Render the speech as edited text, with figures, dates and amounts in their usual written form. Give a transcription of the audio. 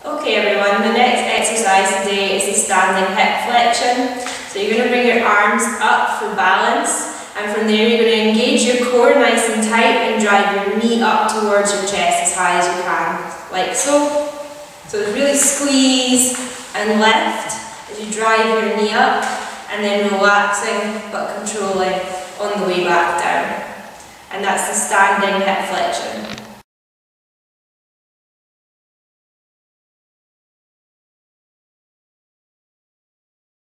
Okay everyone, the next exercise today is the standing hip flexion. So you're going to bring your arms up for balance, and from there you're going to engage your core nice and tight and drive your knee up towards your chest as high as you can, like so. So really squeeze and lift as you drive your knee up, and then relaxing but controlling on the way back down. And that's the standing hip flexion.